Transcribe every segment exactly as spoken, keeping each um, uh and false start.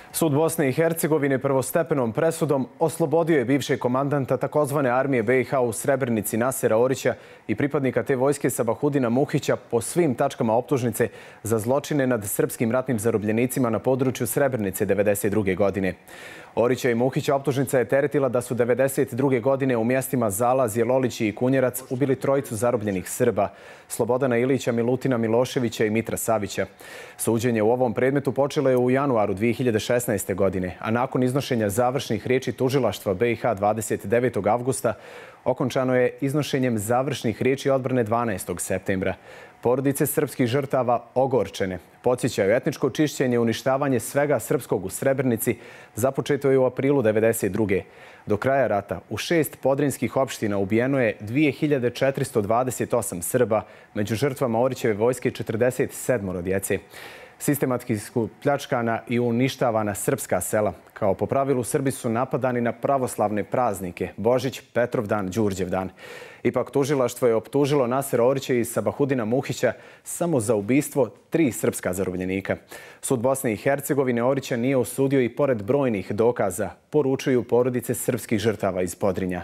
Sud Bosne i Hercegovine prvostepenom presudom oslobodio je bivšeg komandanta takozvane armije be i ha u Srebrenici Nasera Orića i pripadnika te vojske Sabahudina Muhića po svim tačkama optužnice za zločine nad srpskim ratnim zarobljenicima na području Srebrenice devedeset druge. godine. Orića i Muhića optužnica je teretila da su devedeset druge. godine u mjestima Zalaz, Jelolići i Kunjerac ubili trojicu zarobljenih Srba, Slobodana Ilića, Milutina Miloševića i Mitra Savića. Suđenje u ovom predmetu počelo je u januaru dve hiljade šesnaeste. godine, a nakon iznošenja završnih riječi tužilaštva be i ha dvadeset devetog avgusta okončano je iznošenjem završnih riječi odbrane dvanaestog septembra. Porodice srpskih žrtava ogorčene podsjećaju etničko čišćenje i uništavanje svega srpskog u Srebrenici započeto je u aprilu devedeset druge. Do kraja rata u šest podrinskih opština ubijeno je dve hiljade četiristo dvadeset osam Srba, među žrtvama Orićeve vojske četrdeset sedam djece. Sistematski su pljačkana i uništavana srpska sela. Kao po pravilu, Srbi su napadani na pravoslavne praznike Božić, Petrovdan, Đurđevdan. Ipak tužilaštvo je optužilo Nasera Orića i Sabahudina Muhića samo za ubistvo tri srpska zarobljenika. Sud Bosne i Hercegovine Orića nije osudio i pored brojnih dokaza, poručuju porodice srpskih žrtava iz Podrinja.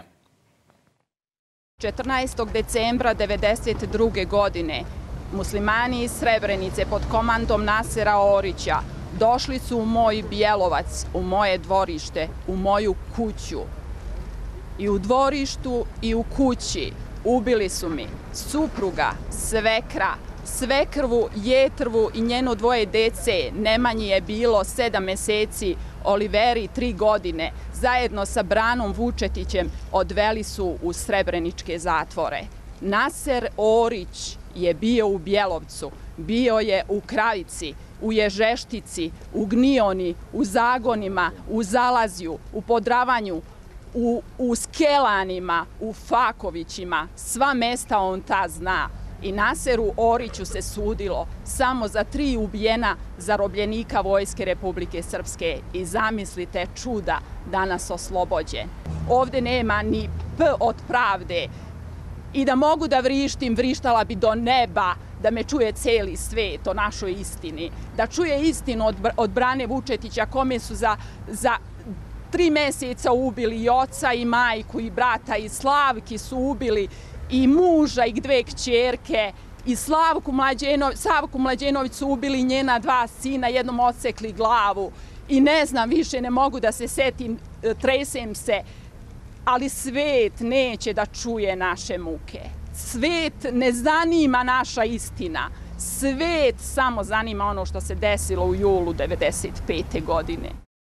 četrnaestog decembra devedeset druge. godine muslimani iz Srebrenice pod komandom Nasera Orića došli su u moj Bjelovac, u moje dvorište, u moju kuću. I u dvorištu i u kući ubili su mi supruga, svekra, svekrvu, jetrvu i njeno dvoje dece. Nemanji je bilo sedam meseci, Oliveri tri godine. Zajedno sa Branom Vučetićem odveli su u srebreničke zatvore. Naser Orić je bio u Bjelovcu, bio je u Kravici, u Ježeštici, u Gnioni, u Zagonima, u Zalazju, u Podravanju, u, u Skelanima, u Fakovićima. Sva mesta on ta zna. I Naseru Oriću se sudilo samo za tri ubijena zarobljenika Vojske Republike Srpske. I zamislite čuda, danas oslobođen. Ovde nema ni P od pravde. I da mogu da vrištim, vrištala bi do neba, da me čuje cijeli svet o našoj istini. Da čuje istinu od, od Brane Vučetića, kome su za, za tri mjeseca ubili i oca i majku i brata, i Slavki su ubili i muža i dve kćerke, i Slavku Mlađeno, Savku Mlađenović su ubili njena dva sina, jednom odsekli glavu. I ne znam više, ne mogu da se setim, tresem se. Ali svet neće da čuje naše muke. Svet ne zanima naša istina. Svet samo zanima ono što se desilo u julu devedeset pete. godine.